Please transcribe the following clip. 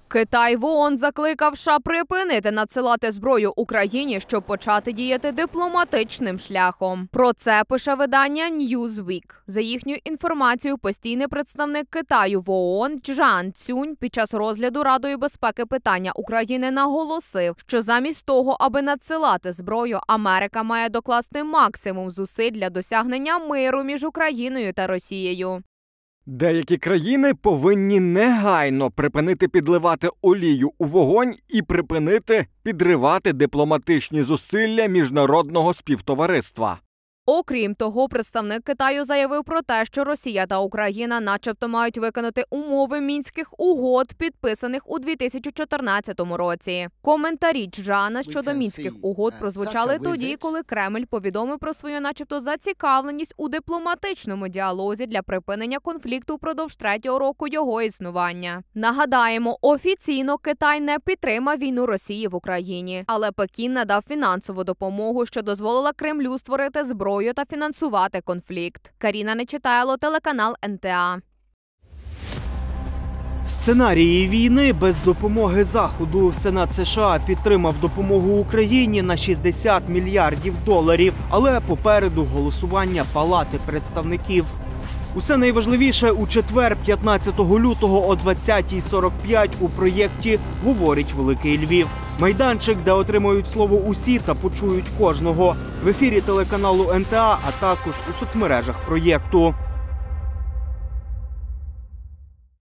Китай в ООН закликав США припинити надсилати зброю Україні, щоб почати діяти дипломатичним шляхом. Про це пише видання Newsweek. За їхньою інформацією, постійний представник Китаю в ООН Чжан Цюнь під час розгляду Радою безпеки питання України наголосив, що замість того, аби надсилати зброю, Америка має докласти максимум зусиль для досягнення миру між Україною та Росією. Деякі країни повинні негайно припинити підливати олію у вогонь і припинити підривати дипломатичні зусилля міжнародного співтовариства. Окрім того, представник Китаю заявив про те, що Росія та Україна начебто мають виконати умови Мінських угод, підписаних у 2014 році. Коментарі Чжана щодо Мінських угод прозвучали тоді, коли Кремль повідомив про свою начебто зацікавленість у дипломатичному діалозі для припинення конфлікту впродовж 3-го року його існування. Нагадаємо, офіційно Китай не підтримав війну Росії в Україні, але Пекін надав фінансову допомогу, що дозволила Кремлю створити зброю та фінансувати конфлікт. Каріна Нечитайло, телеканал НТА. Сценарії війни без допомоги Заходу. Сенат США підтримав допомогу Україні на $60 мільярдів. Але попереду голосування Палати представників. Усе найважливіше у четвер, 15 лютого о 20:45 у проєкті «Говорить Великий Львів». Майданчик, де отримають слово усі та почують кожного. В ефірі телеканалу НТА, а також у соцмережах проєкту.